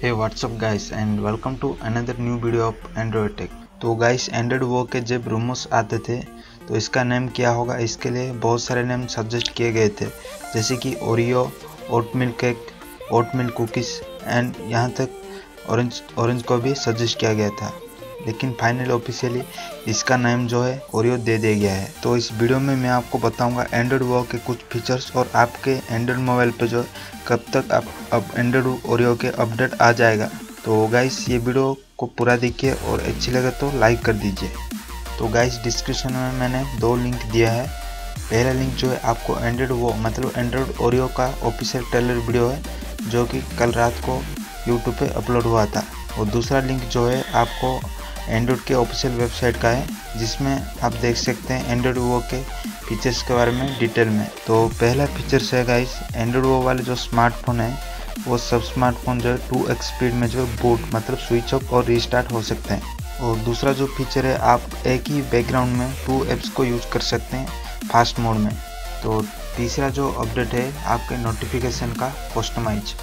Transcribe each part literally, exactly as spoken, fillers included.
Hey what's up guys and welcome to another new video of android tech. तो guys android वो के जब rumours आते थे तो इसका नेम क्या होगा, इसके लिए बहुत सारे नेम सजेस्ट किए गए थे, जैसे कि Oreo, oatmeal cake, oatmeal cookies and यहाँ तक ऑरेंज ऑरेंज को भी सजेस्ट किया गया था। लेकिन फाइनल ऑफिशियली इसका नेम जो है ओरियो दे दिया गया है। तो इस वीडियो में मैं आपको बताऊंगा एंड्रॉयड वो के कुछ फीचर्स और आपके एंड्रॉयड मोबाइल पे जो कब तक आप अब एंड्रॉयड ओरियो के अपडेट आ जाएगा। तो गाइस ये वीडियो को पूरा देखिए और अच्छी लगे तो लाइक कर दीजिए। तो गाइस डिस्क्रिप्शन में मैंने दो लिंक दिया है। पहला लिंक जो है आपको एंड्रॉयड वो मतलब एंड्रॉयड ओरियो का ऑफिशियल ट्रेलर वीडियो है जो कि कल रात को यूट्यूब पे अपलोड हुआ था, और दूसरा लिंक जो है आपको एंड्रॉयड के ऑफिशियल वेबसाइट का है, जिसमें आप देख सकते हैं एंड्रॉयड वो के फीचर्स के बारे में डिटेल में। तो पहला फीचर्स है गाइस, एंड्रॉयड वो वाले जो स्मार्टफोन है वो सब स्मार्टफोन जो है टू एक्स स्पीड में जो है बूट मतलब स्विच ऑफ और रीस्टार्ट हो सकते हैं। और दूसरा जो फीचर है, आप एक ही बैकग्राउंड में टू ऐप्स को यूज कर सकते हैं फास्ट मोड में। तो तीसरा जो अपडेट है आपके नोटिफिकेशन का कस्टमाइज।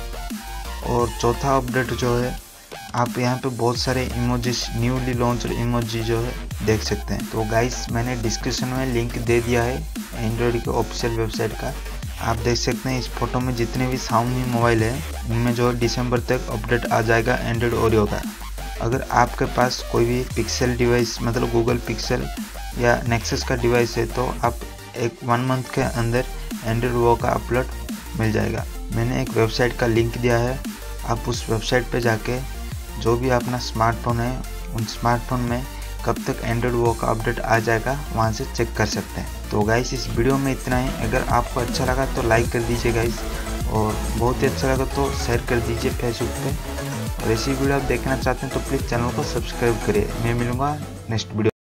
और चौथा अपडेट जो है आप यहाँ पे बहुत सारे इमोजीज, न्यूली लॉन्च्ड इमोजी जो है देख सकते हैं। तो गाइस मैंने डिस्क्रिप्शन में लिंक दे दिया है एंड्रॉयड के ऑफिशियल वेबसाइट का। आप देख सकते हैं इस फोटो में जितने भी Xiaomi मोबाइल है इनमें जो है दिसंबर तक अपडेट आ जाएगा एंड्रॉयड ओरियो का। अगर आपके पास कोई भी पिक्सल डिवाइस मतलब गूगल पिक्सल या नेक्सस का डिवाइस है तो आप एक वन मंथ के अंदर एंड्रॉयड वो का अपलोड मिल जाएगा। मैंने एक वेबसाइट का लिंक दिया है, आप उस वेबसाइट पे जाके जो भी अपना स्मार्टफोन है उन स्मार्टफोन में कब तक एंड्रॉयड वो का अपडेट आ जाएगा वहाँ से चेक कर सकते हैं। तो गाइस इस वीडियो में इतना ही। अगर आपको अच्छा लगा तो लाइक कर दीजिए गाइस, और बहुत ही अच्छा लगा तो शेयर कर दीजिए फेसबुक पे। और ऐसी वीडियो आप देखना चाहते हैं तो प्लीज़ चैनल को सब्सक्राइब करिए। मैं मिलूँगा नेक्स्ट वीडियो।